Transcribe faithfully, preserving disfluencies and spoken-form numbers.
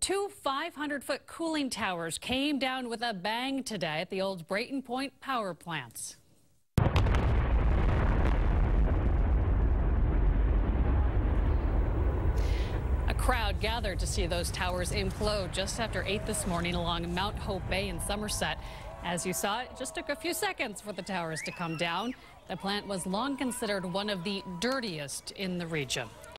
Two five hundred foot cooling towers came down with a bang today at the old Brayton Point power plants. A crowd gathered to see those towers implode just after eight this morning along Mount Hope Bay in Somerset. As you saw, it just took a few seconds for the towers to come down. The plant was long considered one of the dirtiest in the region.